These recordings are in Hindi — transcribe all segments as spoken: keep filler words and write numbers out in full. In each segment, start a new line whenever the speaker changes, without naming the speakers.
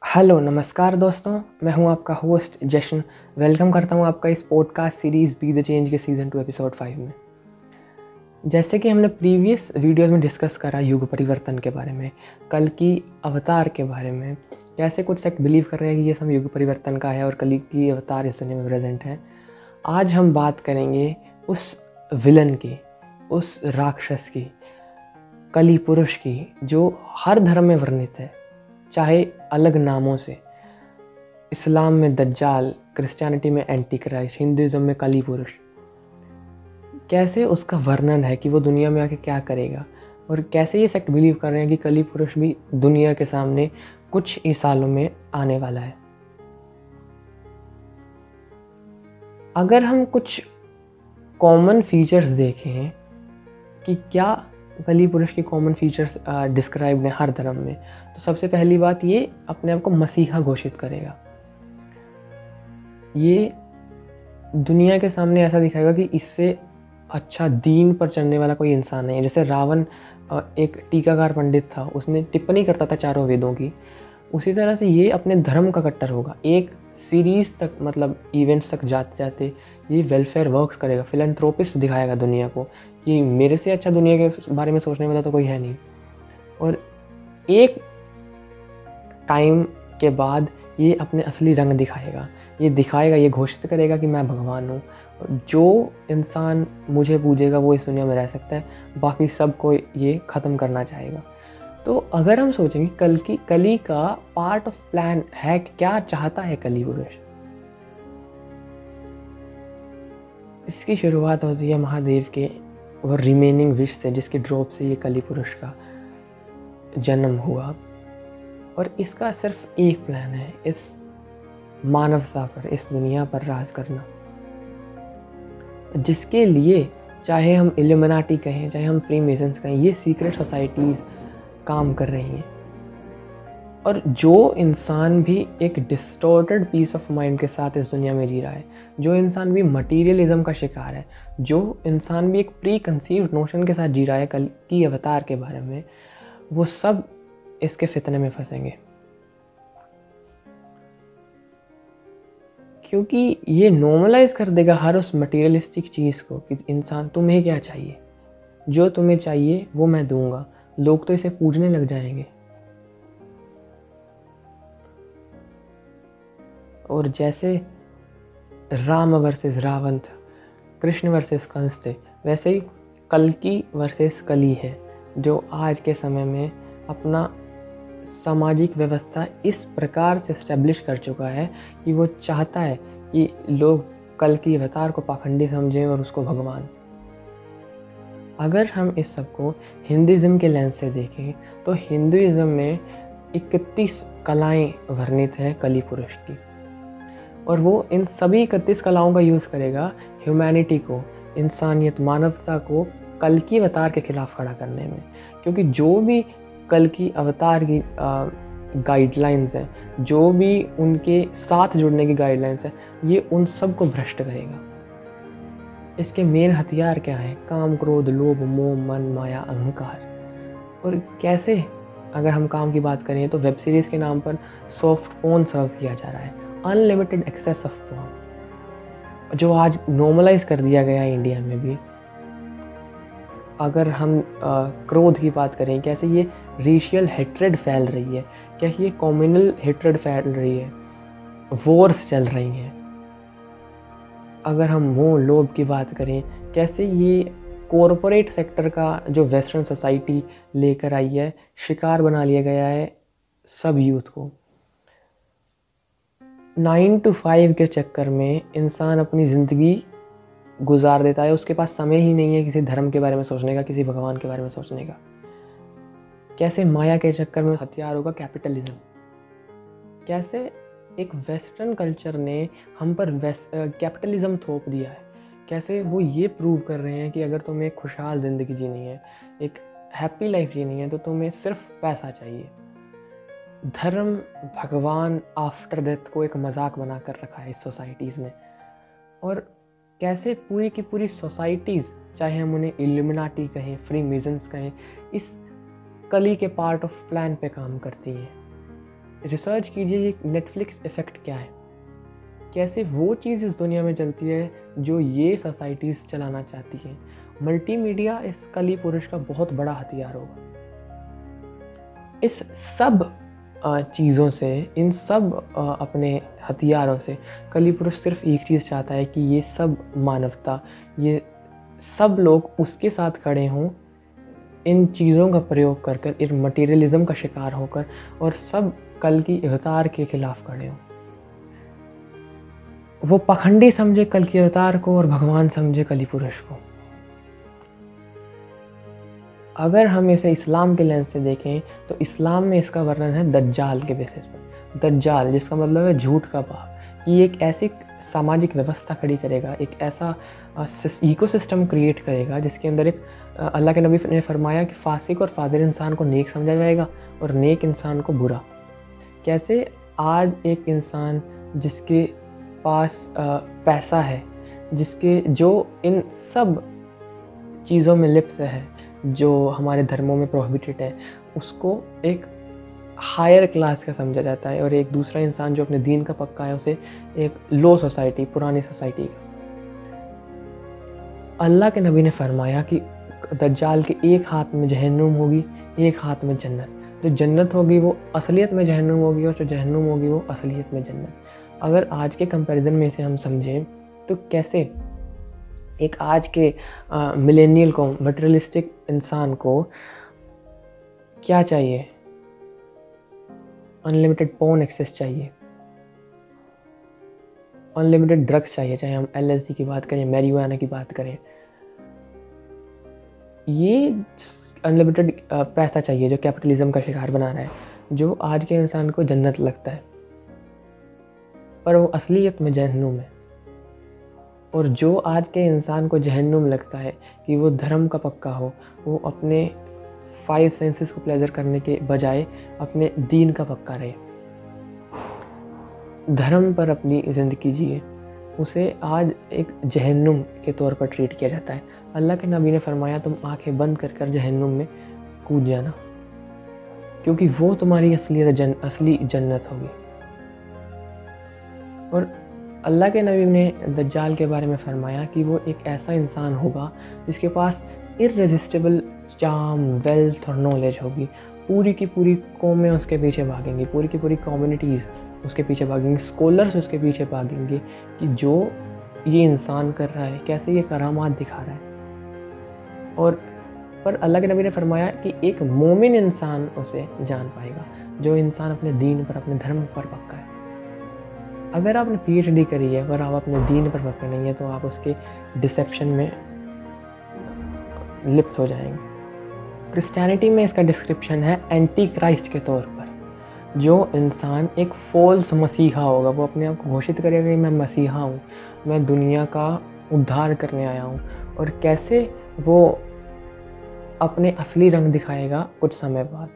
हेलो नमस्कार दोस्तों, मैं हूं आपका होस्ट जशन। वेलकम करता हूं आपका इस podcast series be the change के सीज़न टू एपिसोड फाइव में। जैसे कि हमने प्रीवियस वीडियोस में डिस्कस करा युग परिवर्तन के बारे में, कल की अवतार के बारे में, कैसे कुछ सेक्ट बिलीव कर रहे हैं कि ये सब युग परिवर्तन का है और कल की अवतार इस दुनिया में प्रेजेंट है। आज हम बात करेंगे उस विलन की, उस राक्षस की, कली पुरुष की, जो हर धर्म में वर्णित है, चाहे अलग नामों से। इस्लाम में दज्जाल, क्रिश्चियनिटी में एंटी क्राइस्ट, हिंदुइज्म में कली पुरुष। कैसे उसका वर्णन है कि वो दुनिया में आके क्या करेगा, और कैसे ये सेक्ट बिलीव कर रहे हैं कि कली पुरुष भी दुनिया के सामने कुछ ही सालों में आने वाला है। अगर हम कुछ कॉमन फीचर्स देखें कि क्या कली पुरुष की कॉमन फीचर्स डिस्क्राइब्ड हैं हर धर्म में, तो सबसे पहली बात, ये अपने आप को मसीहा घोषित करेगा। ये दुनिया के सामने ऐसा दिखाएगा कि इससे अच्छा दीन पर चलने वाला कोई इंसान नहीं है। जैसे रावण एक टीकाकार पंडित था, उसने टिप्पणी करता था चारों वेदों की, उसी तरह से ये अपने धर्म का कट्टर होगा। एक सीरीज़ तक, मतलब इवेंट्स तक जाते जाते ये वेलफेयर वर्क्स करेगा, फिलैंथ्रोपिस्ट दिखाएगा दुनिया को कि मेरे से अच्छा दुनिया के बारे में सोचने वाला तो कोई है नहीं। और एक टाइम के बाद ये अपने असली रंग दिखाएगा, ये दिखाएगा, ये घोषित करेगा कि मैं भगवान हूँ। जो इंसान मुझे पूजेगा वो इस दुनिया में रह सकता है, बाकी सबको ये ख़त्म करना चाहेगा। तो अगर हम सोचेंगे कल की कली का पार्ट ऑफ प्लान है, क्या चाहता है कली पुरुष, इसकी शुरुआत होती है महादेव के वो रिमेनिंग विश से, जिसके ड्रॉप से ये कली पुरुष का जन्म हुआ। और इसका सिर्फ एक प्लान है, इस मानवता पर, इस दुनिया पर राज करना, जिसके लिए चाहे हम इल्यूमिनाटी कहें, चाहे हम फ्री मेसन्स कहें, ये सीक्रेट सोसाइटीज़ काम कर रही हैं। और जो इंसान भी एक डिस्टॉर्टेड पीस ऑफ माइंड के साथ इस दुनिया में जी रहा है, जो इंसान भी मटीरियलिज्म का शिकार है, जो इंसान भी एक प्री कंसीव्ड नोशन के साथ जी रहा है कल की अवतार के बारे में, वो सब इसके फितने में फंसेंगे। क्योंकि ये नॉर्मलाइज कर देगा हर उस मटीरियलिस्टिक चीज़ को कि इंसान तुम्हें क्या चाहिए, जो तुम्हें चाहिए वो मैं दूंगा। लोग तो इसे पूजने लग जाएंगे। और जैसे राम वर्सेस रावण था, कृष्ण वर्सेस कंस थे, वैसे ही कल्कि वर्सेस कली है, जो आज के समय में अपना सामाजिक व्यवस्था इस प्रकार से इस्टेब्लिश कर चुका है कि वो चाहता है कि लोग कल की अवतार को पाखंडी समझें और उसको भगवान। अगर हम इस सब को हिंदुइज्म के लेंस से देखें तो हिंदुइज्म में इकतीस कलाएं वर्णित हैं कली पुरुष की, और वो इन सभी इकतीस कलाओं का यूज़ करेगा ह्यूमैनिटी को, इंसानियत, मानवता को कल की अवतार के खिलाफ खड़ा करने में। क्योंकि जो भी कल की अवतार की गाइडलाइंस हैं, जो भी उनके साथ जुड़ने की गाइडलाइंस हैं, ये उन सब को भ्रष्ट करेगा। इसके मेन हथियार क्या हैं? काम, क्रोध, लोभ, मोह, मन, माया, अहंकार। और कैसे, अगर हम काम की बात करें तो वेब सीरीज़ के नाम पर सॉफ्ट पोर्न सर्व किया जा रहा है, अनलिमिटेड एक्सेस ऑफ पोर्न, जो आज नॉर्मलाइज कर दिया गया है इंडिया में भी। अगर हम आ, क्रोध की बात करें, कैसे ये रेशियल हेट्रेड फैल रही है, कैसे ये कम्युनल हेट्रेड फैल रही है, वॉर्स चल रही हैं। अगर हम मोह, लोभ की बात करें, कैसे ये कॉरपोरेट सेक्टर का जो वेस्टर्न सोसाइटी लेकर आई है, शिकार बना लिया गया है सब यूथ को। नाइन टू फाइव के चक्कर में इंसान अपनी ज़िंदगी गुजार देता है, उसके पास समय ही नहीं है किसी धर्म के बारे में सोचने का, किसी भगवान के बारे में सोचने का। कैसे माया के चक्कर में हथियार होगा कैपिटलिज्म। कैसे एक वेस्टर्न कल्चर ने हम पर कैपिटलिज्म थोप दिया है। कैसे वो ये प्रूव कर रहे हैं कि अगर तुम्हें एक खुशहाल ज़िंदगी जीनी है, एक हैप्पी लाइफ जीनी है, तो तुम्हें सिर्फ पैसा चाहिए। धर्म, भगवान, आफ्टर डेथ को एक मजाक बना कर रखा है इस सोसाइटीज़ ने। और कैसे पूरी की पूरी सोसाइटीज़, चाहे हम उन्हें इल्यूमिनाटी कहें, फ्री मेसन्स कहें, इस कली के पार्ट ऑफ प्लान पे काम करती हैं। रिसर्च कीजिए ये नेटफ्लिक्स इफ़ेक्ट क्या है, कैसे वो चीज़ इस दुनिया में चलती है जो ये सोसाइटीज़ चलाना चाहती हैं। मल्टीमीडिया इस कली पुरुष का बहुत बड़ा हथियार होगा। इस सब चीज़ों से, इन सब अपने हथियारों से कली पुरुष सिर्फ एक चीज़ चाहता है कि ये सब मानवता, ये सब लोग उसके साथ खड़े हों, इन चीज़ों का प्रयोग कर कर, इन मटेरियलिज्म का शिकार होकर, और सब कल की अवतार के खिलाफ खड़े हों। वो पखंडी समझे कल के अवतार को और भगवान समझे कली पुरुष को। अगर हम इसे इस्लाम के लेंस से देखें तो इस्लाम में इसका वर्णन है दज्जाल के बेसिस पर। दज्जाल जिसका मतलब है झूठ का बाप, कि एक ऐसी सामाजिक व्यवस्था खड़ी करेगा, एक ऐसा इकोसिस्टम क्रिएट करेगा जिसके अंदर एक, अल्लाह के नबी ने फरमाया कि फासिक और फाजिर इंसान को नेक समझा जाएगा और नेक इंसान को बुरा। कैसे आज एक इंसान जिसके पास आ, पैसा है, जिसके जो इन सब चीज़ों में लिप्त है जो हमारे धर्मों में प्रोहिबिटेड है, उसको एक हायर क्लास का समझा जाता है, और एक दूसरा इंसान जो अपने दीन का पक्का है उसे एक लो सोसाइटी, पुरानी सोसाइटी का। अल्लाह के नबी ने फरमाया कि दज्जाल के एक हाथ में जहन्नुम होगी, एक हाथ में जन्नत। जो जन्नत होगी वो असलियत में जहन्नुम होगी, और जो जहन्नुम होगी वो असलियत में जन्नत। अगर आज के कंपैरिजन में इसे हम समझें तो कैसे एक आज के मिलेनियल को, मटेरियलिस्टिक इंसान को क्या चाहिए? अनलिमिटेड पोर्न एक्सेस चाहिए, अनलिमिटेड ड्रग्स चाहिए, चाहे हम एलएसडी की बात करें, मैरिजुआना की बात करें। ये अनलिमिटेड पैसा चाहिए जो कैपिटलिज्म का शिकार बना रहा है, जो आज के इंसान को जन्नत लगता है पर वो असलियत में जहन्नुम है। और जो आज के इंसान को जहन्नुम लगता है कि वो धर्म का पक्का हो, वो अपने फाइव सेंसेस को प्लेजर करने के बजाय अपने दीन का पक्का रहे, धर्म पर अपनी ज़िंदगी जिए, उसे आज एक जहन्नुम के तौर पर ट्रीट किया जाता है। अल्लाह के नबी ने फरमाया तुम आंखें बंद कर कर जहन्नुम में कूद जाना, क्योंकि वो तुम्हारी असलियत जन, असली जन्नत होगी। और अल्लाह के नबी ने दज्जाल के बारे में फरमाया कि वो एक ऐसा इंसान होगा जिसके पास इररेजिस्टिबल चार्म, वेल्थ और नॉलेज होगी। पूरी की पूरी कौमें उसके पीछे भागेंगी, पूरी की पूरी कम्युनिटीज़ उसके पीछे भागेंगे, स्कॉलर्स उसके पीछे भागेंगे कि जो ये इंसान कर रहा है, कैसे ये करामात दिखा रहा है। और पर अल्लाह के नबी ने फरमाया कि एक मोमिन इंसान उसे जान पाएगा, जो इंसान अपने दीन पर, अपने धर्म पर पक्का है। अगर आपने पीएचडी करी है पर आप अपने दीन पर पक्के नहीं है तो आप उसके डिसेप्शन में लिप्त हो जाएंगे। क्रिश्चियनिटी में इसका डिस्क्रिप्शन है एंटी क्राइस्ट के तौर पर। जो इंसान एक फॉल्स मसीहा होगा, वो अपने आप को घोषित करेगा कि मैं मसीहा हूँ, मैं दुनिया का उद्धार करने आया हूँ, और कैसे वो अपने असली रंग दिखाएगा कुछ समय बाद।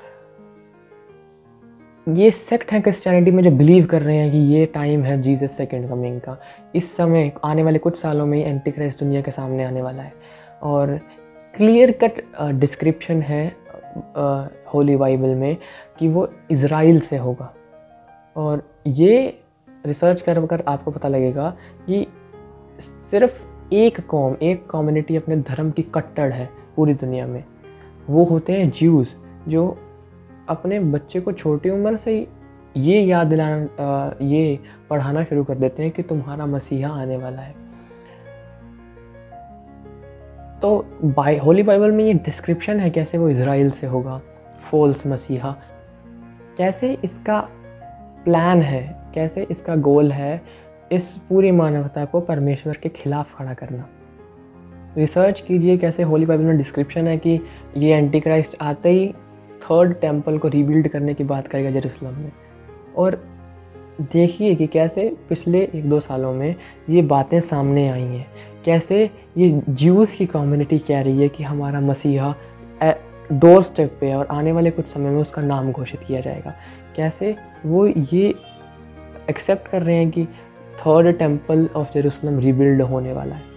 ये सेक्ट है क्रिश्चियनिटी में जो बिलीव कर रहे हैं कि ये टाइम है जीसस सेकंड कमिंग का, इस समय आने वाले कुछ सालों में एंटी क्राइस्ट दुनिया के सामने आने वाला है। और क्लियर कट डिस्क्रिप्शन है होली बाइबल में कि वो इज़राइल से होगा। और ये रिसर्च कर कर आपको पता लगेगा कि सिर्फ एक कौम, एक कम्युनिटी अपने धर्म की कट्टर है पूरी दुनिया में, वो होते हैं ज्यूज़, जो अपने बच्चे को छोटी उम्र से ये याद दिलाना, ये पढ़ाना शुरू कर देते हैं कि तुम्हारा मसीहा आने वाला है। तो बाई होली बाइबल में ये डिस्क्रिप्शन है कैसे वो इज़राइल से होगा, फॉल्स मसीहा, कैसे इसका प्लान है, कैसे इसका गोल है इस पूरी मानवता को परमेश्वर के खिलाफ खड़ा करना। रिसर्च कीजिए कैसे होली बाइबल में डिस्क्रिप्शन है कि ये एंटी क्राइस्ट आते ही थर्ड टेम्पल को रीबिल्ड करने की बात करेगा जेरूसलम में। और देखिए कि कैसे पिछले एक दो सालों में ये बातें सामने आई हैं, कैसे ये ज्यूज़ की कम्युनिटी कह रही है कि हमारा मसीहा डोर स्टेप पे है और आने वाले कुछ समय में उसका नाम घोषित किया जाएगा। कैसे वो ये एक्सेप्ट कर रहे हैं कि third temple of Jerusalem rebuild होने वाला है।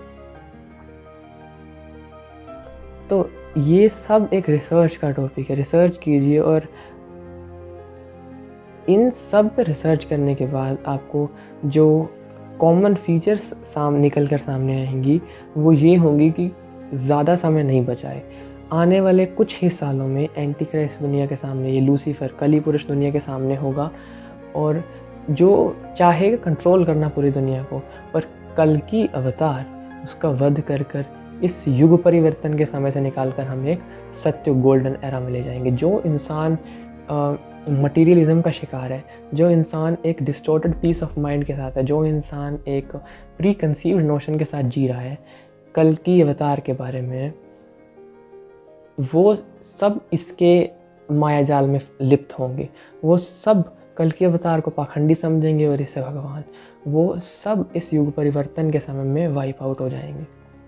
तो ये सब एक रिसर्च का टॉपिक है, रिसर्च कीजिए और इन सब पे रिसर्च करने के बाद आपको जो कॉमन फीचर्स साम निकल कर सामने आएंगी वो ये होंगी कि ज़्यादा समय नहीं बचा है। आने वाले कुछ ही सालों में एंटी क्राइस्ट दुनिया के सामने, ये लूसीफर कली पुरुष दुनिया के सामने होगा और जो चाहेगा कंट्रोल करना पूरी दुनिया को, पर कल की अवतार उसका वध कर कर इस युग परिवर्तन के समय से निकाल कर हम एक सत्य गोल्डन एरा में ले जाएंगे। जो इंसान मटीरियलिज्म का शिकार है, जो इंसान एक डिस्टॉर्टेड पीस ऑफ माइंड के साथ है, जो इंसान एक प्री कंसीव्ड नोशन के साथ जी रहा है कल की अवतार के बारे में, वो सब इसके मायाजाल में लिप्त होंगे। वो सब कल के अवतार को पाखंडी समझेंगे और इससे भगवान, वो सब इस युग परिवर्तन के समय में वाइप आउट हो जाएंगे।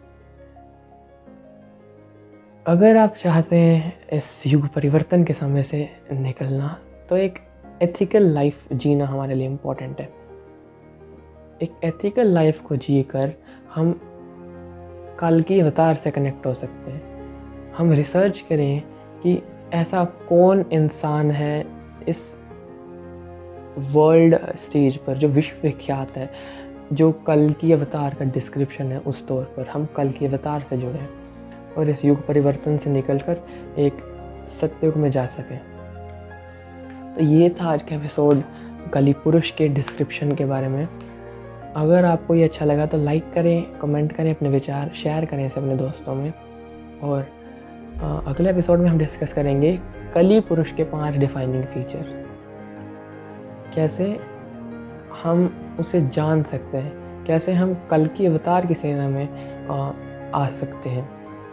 अगर आप चाहते हैं इस युग परिवर्तन के समय से निकलना, तो एक एथिकल लाइफ जीना हमारे लिए इम्पोर्टेंट है। एक एथिकल लाइफ को जी कर हम कल की अवतार से कनेक्ट हो सकते हैं। हम रिसर्च करें कि ऐसा कौन इंसान है इस वर्ल्ड स्टेज पर जो विश्व विख्यात है, जो कल की अवतार का डिस्क्रिप्शन है, उस तौर पर हम कल की अवतार से जुड़ें और इस युग परिवर्तन से निकलकर एक सत्युग में जा सकें। तो ये था आज का एपिसोड कली पुरुष के डिस्क्रिप्शन के बारे में। अगर आपको ये अच्छा लगा तो लाइक करें, कमेंट करें, अपने विचार शेयर करें इसे अपने दोस्तों में। और अगले एपिसोड में हम डिस्कस करेंगे कली पुरुष के पांच डिफाइनिंग फीचर, कैसे हम उसे जान सकते हैं, कैसे हम कल की अवतार की सेना में आ, आ सकते हैं,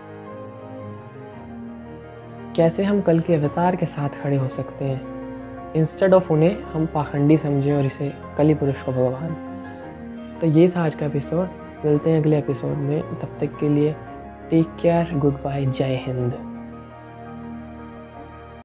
कैसे हम कल के अवतार के साथ खड़े हो सकते हैं इंस्टेड ऑफ उन्हें हम पाखंडी समझें और इसे कली पुरुष को भगवान। तो ये था आज का एपिसोड। मिलते हैं अगले एपिसोड में, तब तक के लिए टेक केयर, गुड बाय, जय हिंद।